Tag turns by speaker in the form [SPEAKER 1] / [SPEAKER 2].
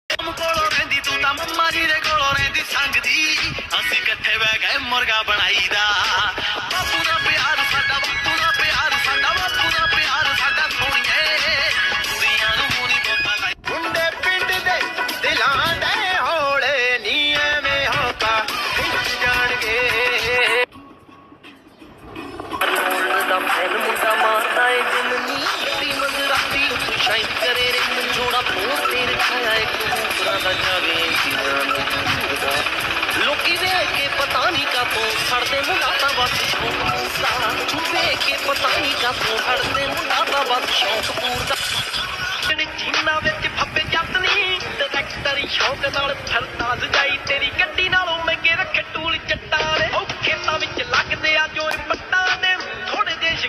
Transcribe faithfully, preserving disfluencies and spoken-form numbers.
[SPEAKER 1] ਕੋਲੋਂ ਰਹਿੰਦੀ ਤੂੰ ਤਾਂ ਮੰਮਾ ਜੀ ਦੇ ਕੋਲੋਂ ਰਹਿੰਦੀ ਸੰਗਦੀ ਅਸੀਂ ਇਕੱਠੇ ਬਹਿ ਗਏ ਮੁਰਗਾ ਬਣਾਈ ਦਾ ਬਾਪੂ ਦਾ ਪਿਆਰ ਸਾਡਾ ਬਾਪੂ ਦਾ ਪਿਆਰ ਸਾਡਾ ਬਾਪੂ ਦਾ ਪਿਆਰ ਸਾਡਾ ਸੋਹਣੀਏ ਕੁੜੀਆਂ ਨੂੰ ਮੂੰਹ ਬੋਤਾ ਲਾਈ ਮੁੰਡੇ ਪਿੰਡ ਦੇ ਦਿਲਾਂ ਦੇ ਹੌਲੇ ਨੀ ਐਵੇਂ ਹੋਕਾ ਖਿੱਚ ਜਾਣਗੇ ਦਾ ਫੈਨ ਮੁੰਡਾ ਮਾਰਦਾ ਏ ਦਿਲ ਨੀ ਤੀ ਮਗਰਾਤੀ ਸ਼ਾਇਦ ਕਰੇ ਰੇ ਮੁੰਡਾ ਪੋਰ ਤੇ ਰਖਾਇਆ ਏ ਕਬੂਤਰਾਂ ਦਾ ਜਾਵੇ ਚੀਜ਼ਾਂ ਨੂੰ ਚੂਰਦਾ ਲੋਕੀ ਵੇਖ ਕੇ ਪਤਾ ਨਹੀਂ ਕਾਤੋਂ ਛੱਡਦੇ ਮੁੰਡਾ ਤਾਂ ਬਸ ਸ਼ੌਂਕ ਪੂਰਦਾ ਛੁਪੇ ਕੇ ਪਤਾ ਨਹੀਂ ਕਾਤੋਂ ਛੱਡਦੇ ਮੁੰਡਾ ਤਾਂ ਬਸ ਸ਼ੌਂਕ ਪੂਰਦਾ ਚੀਨਾ ਵਿੱਚ ਫੱਬੇ ਜੱਟ ਨੀ ਡਾਇਰੈਕਟਰ ਸ਼ੌਂਕ ਨਾਲ ਫਿਰਦਾ ਸਜਾਈ ਤੇਰੀ ਗੱਡੀ ਨਾਲੋਂ ਮਹਿੰਗੇ ਰੱਖੇ ਟੂਲ ਚੱਟਾ